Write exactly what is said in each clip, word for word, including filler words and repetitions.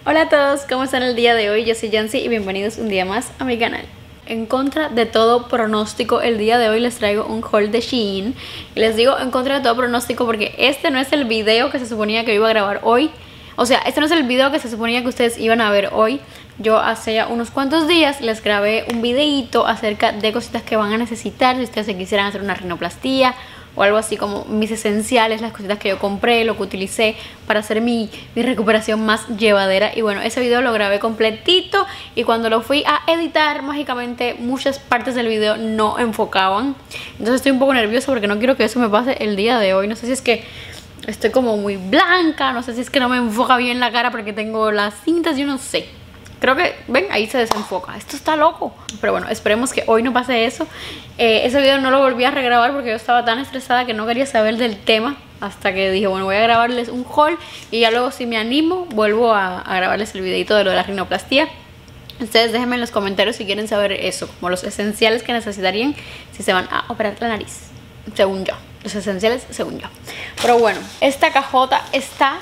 Hola a todos, ¿cómo están el día de hoy? Yo soy Yancy y bienvenidos un día más a mi canal. En contra de todo pronóstico, el día de hoy les traigo un haul de Shein. Y les digo en contra de todo pronóstico porque este no es el video que se suponía que iba a grabar hoy. O sea, este no es el video que se suponía que ustedes iban a ver hoy. Yo hace ya unos cuantos días les grabé un videito acerca de cositas que van a necesitar si ustedes se quisieran hacer una rinoplastia o algo así, como mis esenciales, las cositas que yo compré, lo que utilicé para hacer mi, mi recuperación más llevadera. Y bueno, ese video lo grabé completito y cuando lo fui a editar, mágicamente muchas partes del video no enfocaban. Entonces estoy un poco nerviosa porque no quiero que eso me pase el día de hoy. No sé si es que estoy como muy blanca, no sé si es que no me enfoca bien la cara porque tengo las cintas, yo no sé. Creo que, ven, ahí se desenfoca. Esto está loco. Pero bueno, esperemos que hoy no pase eso. eh, Ese video no lo volví a regrabar porque yo estaba tan estresada que no quería saber del tema. Hasta que dije, bueno, voy a grabarles un haul y ya luego si me animo vuelvo a, a grabarles el videito de lo de la rinoplastia. Ustedes déjenme en los comentarios si quieren saber eso, como los esenciales que necesitarían si se van a operar la nariz. Según yo, los esenciales según yo. Pero bueno, esta cajota está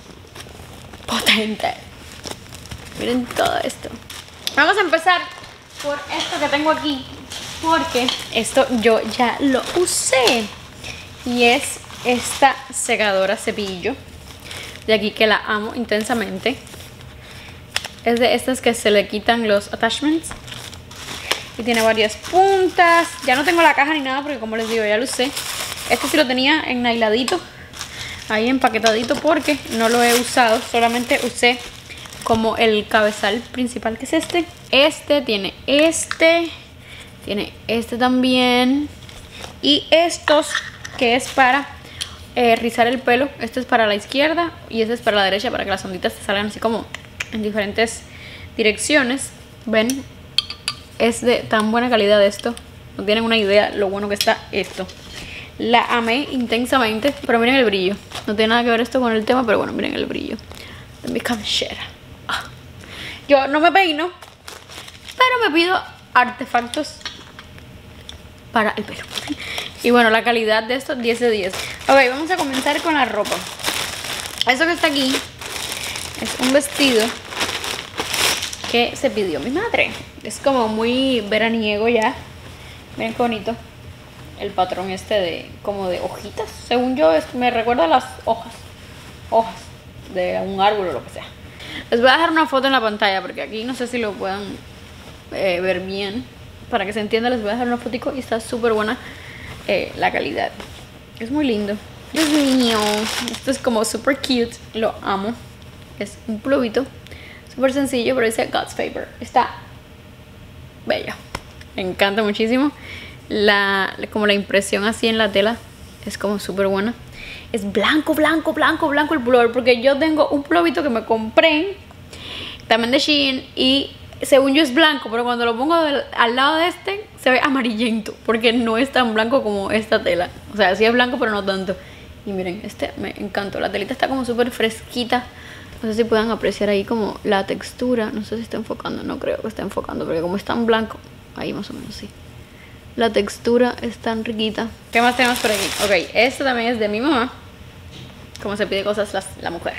potente. Miren todo esto. Vamos a empezar por esto que tengo aquí, porque esto yo ya lo usé. Y es esta secadora cepillo de aquí, que la amo intensamente. Es de estas que se le quitan los attachments y tiene varias puntas. Ya no tengo la caja ni nada porque, como les digo, ya lo usé. Este sí lo tenía enailadito, ahí empaquetadito, porque no lo he usado. Solamente usé como el cabezal principal, que es este. Este tiene este, tiene este también, y estos que es para eh, rizar el pelo. Este es para la izquierda y este es para la derecha, para que las onditas te salgan así como en diferentes direcciones. Ven, es de tan buena calidad esto, no tienen una idea lo bueno que está esto. La amé intensamente, pero miren el brillo. No tiene nada que ver esto con el tema, pero bueno, miren el brillo de mi cabellera. Yo no me peino, pero me pido artefactos para el pelo. Y bueno, la calidad de esto, diez de diez. Ok, vamos a comenzar con la ropa. Esto que está aquí es un vestido que se pidió mi madre. Es como muy veraniego ya. Miren qué bonito el patrón este de como de hojitas. Según yo, es, me recuerda a las hojas Hojas de un árbol o lo que sea. Les voy a dejar una foto en la pantalla porque aquí no sé si lo puedan eh, ver bien. Para que se entienda, les voy a dejar una fotico y está súper buena eh, la calidad. Es muy lindo. Dios mío, esto es como súper cute. Lo amo. Es un plovito súper sencillo, pero dice God's Favor. Está bello. Me encanta muchísimo. La, como la impresión así en la tela es como súper buena. Es blanco, blanco, blanco, blanco el pullover, porque yo tengo un plovito que me compré también de Shein y según yo es blanco, pero cuando lo pongo del, al lado de este se ve amarillento, porque no es tan blanco como esta tela. O sea, sí es blanco, pero no tanto. Y miren, este me encantó. La telita está como súper fresquita. No sé si puedan apreciar ahí como la textura. No sé si está enfocando, no creo que esté enfocando, porque como es tan blanco, ahí más o menos sí. La textura es tan riquita. ¿Qué más tenemos por aquí? Ok, este también es de mi mamá. Como se pide cosas las, la mujer.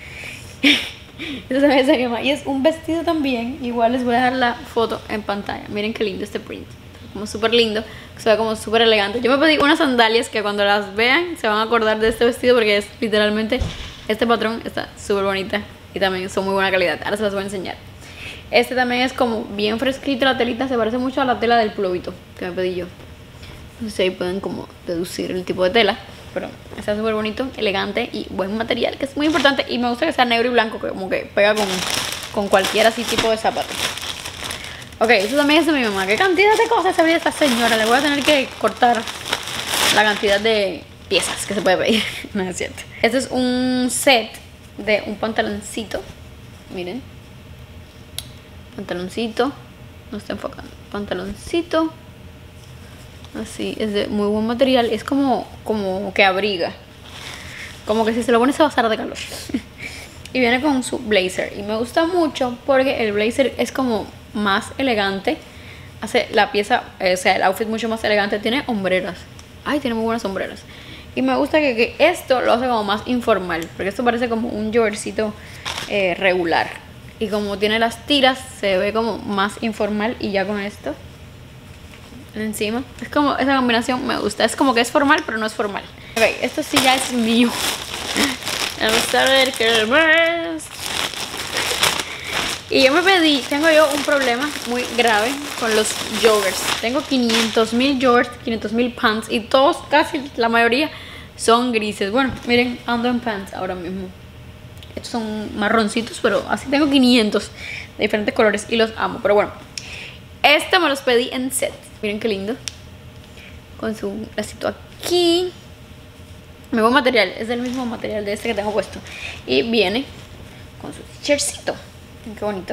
Este también es de mi mamá. Y es un vestido también. Igual les voy a dejar la foto en pantalla. Miren qué lindo este print. Como súper lindo. Se ve como súper elegante. Yo me pedí unas sandalias que cuando las vean se van a acordar de este vestido, porque es literalmente este patrón. Está súper bonita y también son muy buena calidad. Ahora se las voy a enseñar. Este también es como bien fresquito. La telita se parece mucho a la tela del plovito que me pedí yo. No sé si ahí pueden como deducir el tipo de tela, pero está súper bonito, elegante y buen material, que es muy importante. Y me gusta que sea negro y blanco, que como que pega con, con cualquier así tipo de zapato. Ok, esto también es de mi mamá. ¿Qué cantidad de cosas se pide esta señora? Le voy a tener que cortar la cantidad de piezas que se puede pedir. No es cierto. Este es un set de un pantaloncito. Miren, pantaloncito, no está enfocando, pantaloncito así, es de muy buen material. Es como, como que abriga, como que si se lo pones se va a asar de calor. Y viene con su blazer y me gusta mucho porque el blazer es como más elegante, hace la pieza, eh, o sea, el outfit mucho más elegante. Tiene hombreras, ay, tiene muy buenas hombreras. Y me gusta que, que esto lo hace como más informal, porque esto parece como un shortcito eh, regular. Y como tiene las tiras, se ve como más informal. Y ya con esto encima, es como, esa combinación me gusta. Es como que es formal, pero no es formal. Ok, esto sí ya es mío. Vamos a ver qué más. Y yo me pedí, tengo yo un problema muy grave con los joggers. Tengo quinientos mil joggers, quinientos mil pants. Y todos, casi la mayoría, son grises. Bueno, miren, ando en pants ahora mismo. Estos son marroncitos, pero así tengo quinientos de diferentes colores y los amo. Pero bueno, este me los pedí en set. Miren qué lindo. Con su lacito aquí. Me voy material, es del mismo material de este que tengo puesto. Y viene con su t-shirtcito. Qué bonito.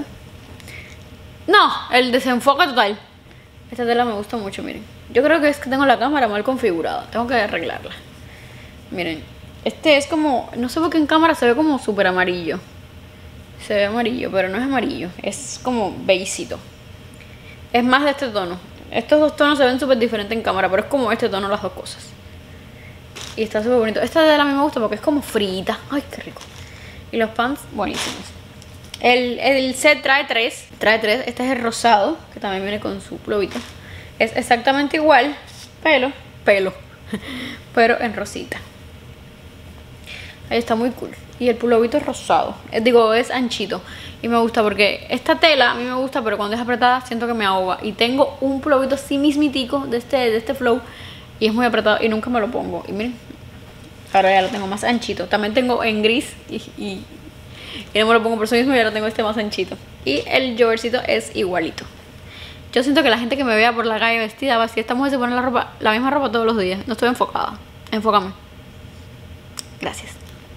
No, el desenfoque total. Esta tela me gusta mucho, miren. Yo creo que es que tengo la cámara mal configurada. Tengo que arreglarla. Miren, este es como, no sé por qué en cámara se ve como súper amarillo. Se ve amarillo, pero no es amarillo. Es como beigecito. Es más de este tono. Estos dos tonos se ven súper diferentes en cámara, pero es como este tono las dos cosas. Y está súper bonito. Esta de la a mí me gusta porque es como frita. Ay, qué rico. Y los pants, buenísimos. El, el set trae tres. Trae tres. Este es el rosado, que también viene con su globito. Es exactamente igual, pelo, pelo, pero en rosita. Ahí está muy cool. Y el pulovito es rosado. Eh, digo, es anchito. Y me gusta porque esta tela a mí me gusta, pero cuando es apretada siento que me ahoga. Y tengo un pulovito así mismitico de este, de este flow. Y es muy apretado y nunca me lo pongo. Y miren, ahora ya lo tengo más anchito. También tengo en gris y, y, y no me lo pongo por eso mismo y ahora tengo este más anchito. Y el joggercito es igualito. Yo siento que la gente que me vea por la calle vestida va a decir, esta mujer se pone la ropa, la misma ropa todos los días. No estoy enfocada. Enfócame. Gracias.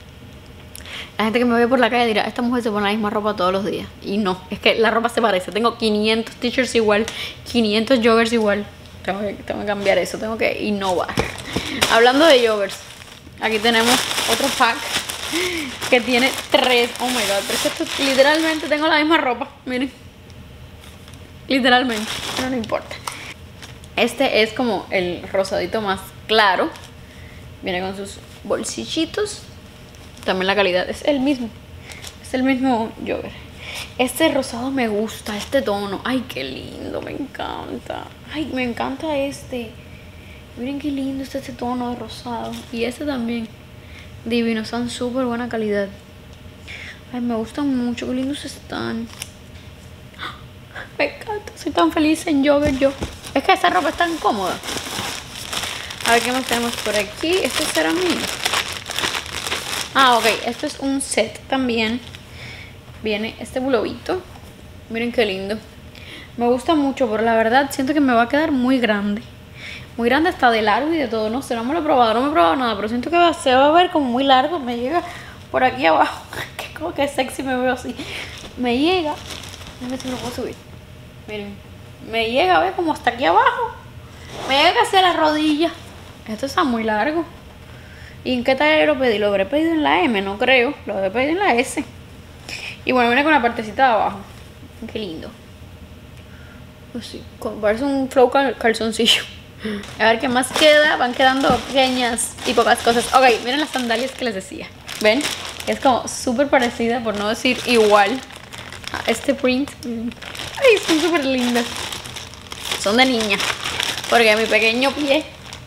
La gente que me ve por la calle dirá, esta mujer se pone la misma ropa todos los días. Y no, es que la ropa se parece. Tengo quinientos t-shirts igual, quinientos joggers igual. Tengo que, tengo que cambiar eso, tengo que innovar. Hablando de joggers, aquí tenemos otro pack que tiene tres. Oh my god, pero es que esto, literalmente tengo la misma ropa. Miren, literalmente, pero no importa. Este es como el rosadito más claro. Viene con sus bolsillitos. También la calidad es el mismo. Es el mismo jogger. Este rosado me gusta, este tono. Ay, qué lindo, me encanta. Ay, me encanta este. Miren qué lindo está este tono de rosado. Y este también. Divino, están súper buena calidad. Ay, me gustan mucho, qué lindos están. Me encanta, soy tan feliz en jogger yo. Es que esta ropa es tan cómoda. A ver qué más tenemos por aquí. Este será mío. Ah, ok, esto es un set también. Viene este pulovito. Miren qué lindo. Me gusta mucho, pero la verdad siento que me va a quedar muy grande. Muy grande hasta de largo y de todo. No sé, no me lo he probado, no me he probado nada. Pero siento que va, se va a ver como muy largo. Me llega por aquí abajo. Que como que sexy me veo así. Me llega. Déjame ver si me lo puedo subir. Miren. Me llega a ver como hasta aquí abajo. Me llega casi a la rodilla. Esto está muy largo. ¿Y en qué talla yo lo pedí? Lo habré pedido en la M, no creo. Lo habré pedido en la S. Y bueno, viene con la partecita de abajo. Qué lindo. Así, parece un flow cal calzoncillo. A ver qué más queda. Van quedando pequeñas y pocas cosas. Ok, miren las sandalias que les decía. ¿Ven? Es como súper parecida, por no decir igual, a este print. Ay, son súper lindas. Son de niña. Porque a mi pequeño pie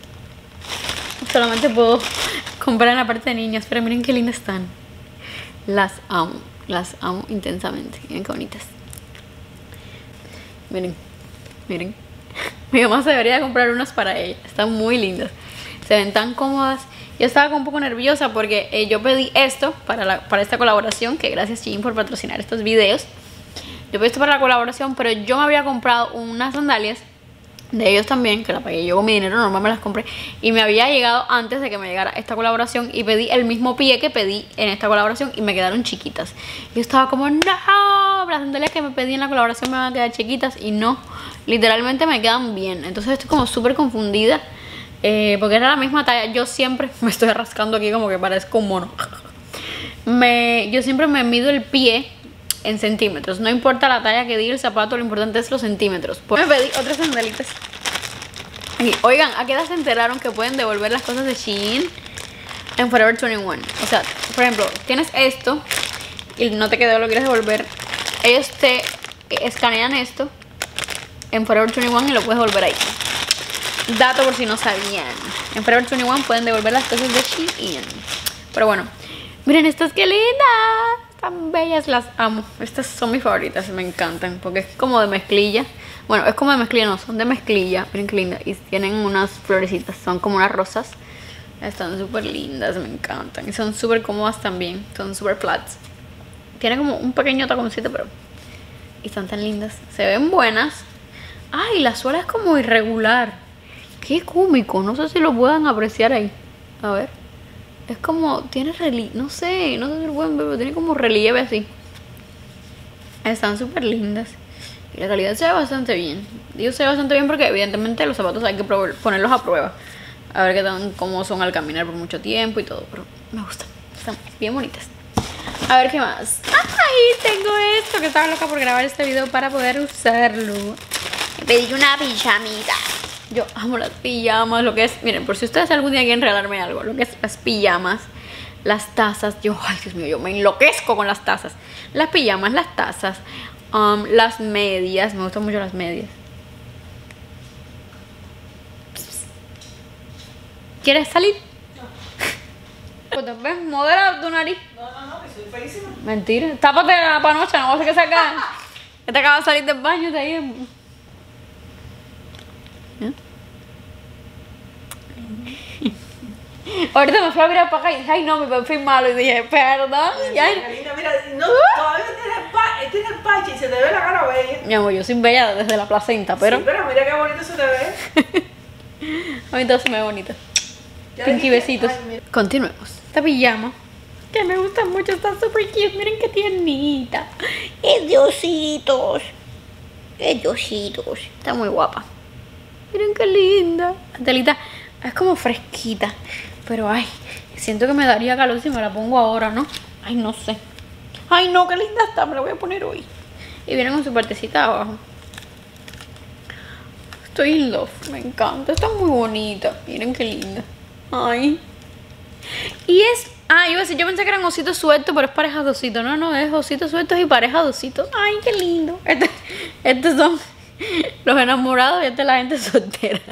solamente puedo comprar en la parte de niñas. Pero miren qué lindas están. Las amo. Las amo intensamente. Miren qué bonitas. Miren. Miren. Mi mamá se debería comprar unas para ella. Están muy lindas. Se ven tan cómodas. Yo estaba un poco nerviosa porque eh, yo pedí esto para, la, para esta colaboración. Que gracias Shein por patrocinar estos videos. Yo pedí esto para la colaboración, pero yo me había comprado unas sandalias de ellos también, que la pagué yo con mi dinero normal, me las compré. Y me había llegado antes de que me llegara esta colaboración. Y pedí el mismo pie que pedí en esta colaboración y me quedaron chiquitas. Yo estaba como, no, las sandalias que me pedí en la colaboración me van a quedar chiquitas. Y no, literalmente me quedan bien. Entonces estoy como súper confundida, eh, porque era la misma talla. Yo siempre me estoy rascando aquí como que parezco un mono. me, Yo siempre me mido el pie en centímetros, no importa la talla que diga el zapato, lo importante es los centímetros. Pues me pedí otras sandalitas. Aquí. Oigan, ¿a qué edad se enteraron que pueden devolver las cosas de Shein en Forever veintiuno? O sea, por ejemplo, tienes esto y no te quedó, lo quieres devolver. ellos te escanean esto en Forever veintiuno y lo puedes volver ahí. Dato por si no sabían. En Forever veintiuno pueden devolver las cosas de Shein. Pero bueno, miren estas que lindas. Tan bellas, las amo. Estas son mis favoritas, me encantan. Porque es como de mezclilla. Bueno, es como de mezclilla, no, son de mezclilla. Miren qué lindas. Y tienen unas florecitas, son como unas rosas. Están súper lindas, me encantan. Y son súper cómodas también. Son súper flats. Tiene como un pequeño taconcito, pero... Y están tan lindas. Se ven buenas. Ay, la suela es como irregular. Qué cómico. No sé si lo puedan apreciar ahí. A ver. Es como... Tiene relieve. No sé. No sé si lo pueden ver, pero tiene como relieve así. Están súper lindas. Y la calidad se ve bastante bien. Digo se ve bastante bien porque evidentemente los zapatos hay que ponerlos a prueba. A ver qué tan cómo son al caminar por mucho tiempo y todo. Pero me gustan. Están bien bonitas. A ver qué más. Ay, tengo esto que estaba loca por grabar este video para poder usarlo. Me pedí una pijamita. Yo amo las pijamas, lo que es... Miren, por si ustedes algún día quieren regalarme algo, lo que es las pijamas, las tazas. Yo, ay, Dios mío, yo me enloquezco con las tazas. Las pijamas, las tazas, um, las medias. Me gustan mucho las medias. ¿Quieres salir? No. ¿Ves? Modera tu nariz. No, no, no, que soy feísima. Mentira. Tápate la panocha, no vas a que sacar. Que te acabas de salir del baño de ahí. ¿Eh? Ahorita me fui a mirar para acá y dije, ay no, mi perfil malo. Y dije, perdón. Ay, Ya. Mira, mira, no, todavía tienes pa tienes pache y se te ve la cara bella. Mi amor, yo soy bella desde la placenta, pero... Sí, pero mira qué bonito se te ve. A mí todo se me ve bonito. Pinky besitos. Ay, continuemos. Esta pijama que me gusta mucho, está súper cute. Miren qué tiernita. Es de ositos. Es de ositos. Está muy guapa. Miren qué linda. La telita es como fresquita. Pero ay, siento que me daría calor si me la pongo ahora, ¿no? Ay, no sé. Ay, no, qué linda está. Me la voy a poner hoy. Y viene con su partecita abajo. Estoy in love. Me encanta. Está muy bonita. Miren qué linda. Ay. Y es... Ah, iba a decir, yo pensé que eran ositos sueltos, pero es pareja de ositos. No, no, es ositos sueltos y pareja de ositos. Ay, qué lindo. Este, estos son los enamorados y esta es la gente soltera.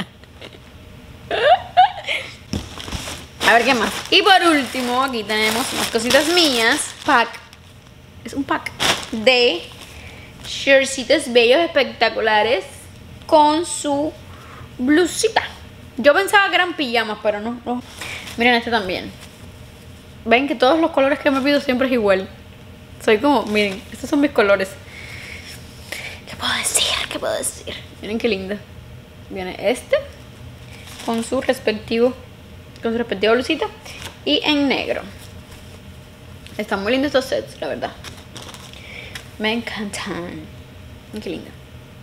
A ver qué más. Y por último, aquí tenemos unas cositas mías. Pack. Es un pack de shirtsitos bellos espectaculares con su blusita. Yo pensaba que eran pijamas, pero no, no. Miren este también. Ven que todos los colores que me pido siempre es igual. Soy como, miren, estos son mis colores. ¿Qué puedo decir? ¿Qué puedo decir? Miren qué linda. Viene este con su respectivo, con su respectiva blusita y en negro. Están muy lindos estos sets, la verdad. Me encantan. Miren qué linda.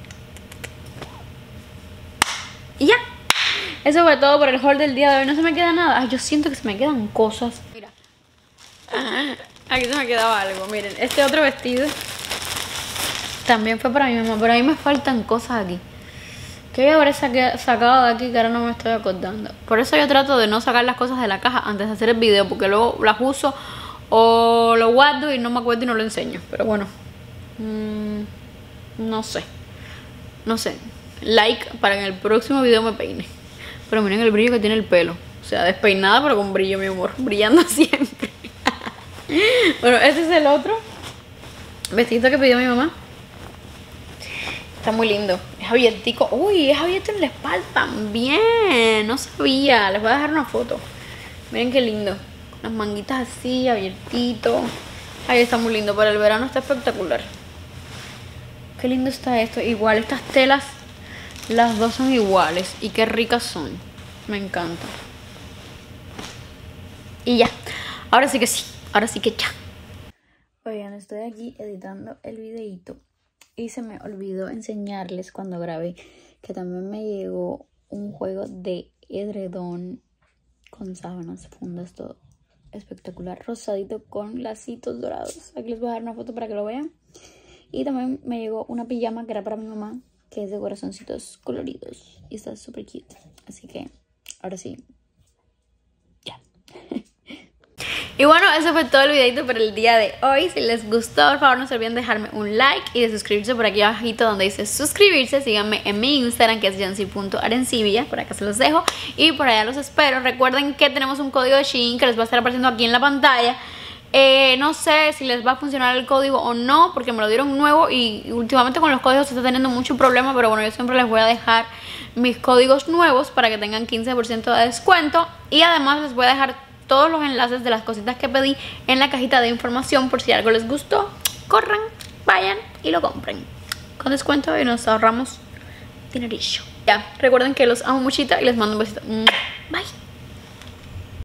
Y ya. Eso fue todo por el haul del día de hoy. No se me queda nada. Ay, yo siento que se me quedan cosas. Mira. Aquí se me quedaba algo. Miren, este otro vestido también fue para mi mamá. Pero a mí me faltan cosas aquí. ¿Qué yo habré sacado de aquí que ahora no me estoy acordando? Por eso yo trato de no sacar las cosas de la caja antes de hacer el video. Porque luego las uso o lo guardo y no me acuerdo y no lo enseño. Pero bueno. Mmm, no sé. No sé. Like para que en el próximo video me peine. Pero miren el brillo que tiene el pelo. O sea, despeinada pero con brillo, mi amor. Brillando siempre. Bueno, este es el otro vestido que pidió mi mamá. Está muy lindo. Es abiertico. Uy, es abierto en la espalda también. No sabía. Les voy a dejar una foto. Miren qué lindo. Las manguitas así, abiertito. Ay, está muy lindo. Para el verano está espectacular. Qué lindo está esto. Igual estas telas, las dos son iguales. Y qué ricas son. Me encanta. Y ya. Ahora sí que sí. Ahora sí que ya. Oigan, estoy aquí editando el videito. Y se me olvidó enseñarles cuando grabé que también me llegó un juego de edredón con sábanas, fundas, todo espectacular. Rosadito con lacitos dorados. Aquí les voy a dar una foto para que lo vean. Y también me llegó una pijama que era para mi mamá, que es de corazoncitos coloridos. Y está súper cute. Así que, ahora sí, ya. Y bueno, eso fue todo el videito por el día de hoy. Si les gustó, por favor no se olviden de dejarme un like y de suscribirse por aquí abajito donde dice suscribirse. Síganme en mi Instagram, que es yancy punto arencibia, por acá se los dejo. Y por allá los espero. Recuerden que tenemos un código de Shein que les va a estar apareciendo aquí en la pantalla. Eh, no sé si les va a funcionar el código o no, porque me lo dieron nuevo y últimamente con los códigos se está teniendo mucho problema. Pero bueno, yo siempre les voy a dejar mis códigos nuevos para que tengan quince por ciento de descuento. Y además les voy a dejar todos los enlaces de las cositas que pedí en la cajita de información, por si algo les gustó, corran, vayan y lo compren con descuento y nos ahorramos dinerillo. Ya, recuerden que los amo muchito y les mando un besito. Bye.